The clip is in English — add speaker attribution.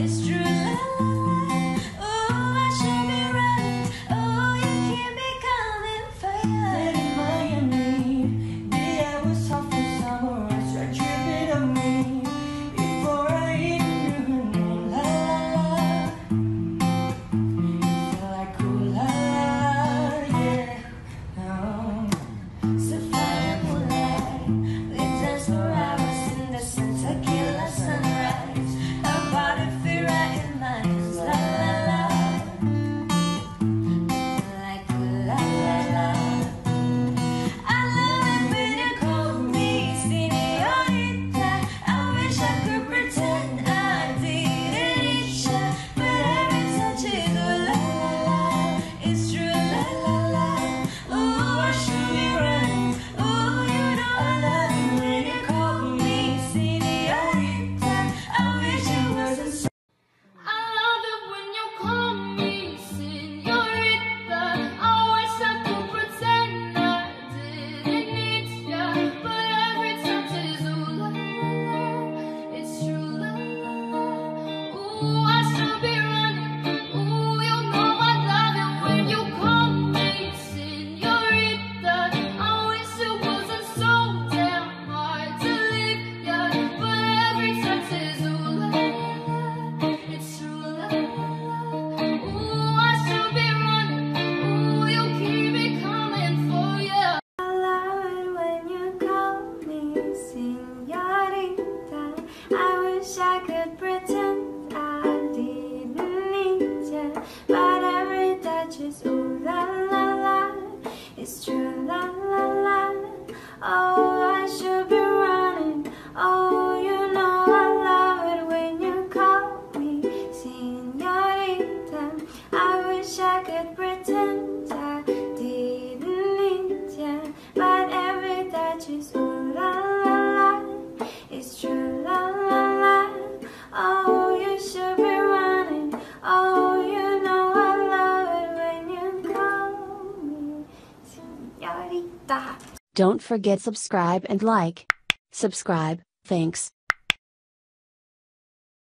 Speaker 1: It's true, la la la. Oh, I should be running. Oh, you keep me coming fire.
Speaker 2: In Miami, the air was hot for summer. I tried tripping on me. Before I even knew her name, la la la. Feel like cool, la la, yeah.
Speaker 1: Sapphire moonlight, we danced for hours in the sun, tequila sunrise. Our body fit right in my hands, la la la. Like la la la. I love it when you call me seniorita. I wish I could pretend I didn't need ya, but every touch is ooh la la la. It's true, la la la. Ooh, I should be running. Ooh, you know I love it when you call me seniorita. I wish it wasn't so.
Speaker 3: I love it when you call me seniorita. I wish I could pretend I didn't need ya, but every touch is ooh la la la. It's true, la la la. Ooh, I should be running. Ooh, you know I love it when you call me seniorita. I wish it wasn't so damn hard to leave ya, but every touch is ooh la la la. It's true, la la la. Ooh, I should be running. Ooh, you keep me coming for ya.
Speaker 1: I love it when you call me seniorita. I wish I could pretend I didn't need ya, but every touch is ooh la la la. It's true, la la la. Oh, I should be running. Oh, you know I love it when you call me seniorita. I wish I could pretend I didn't need ya, but every touch is ooh la la la. It's true, la la la. Oh, you should be running. Oh, you know I love it when you call me señorita.
Speaker 4: Don't forget subscribe and like. Subscribe, thanks.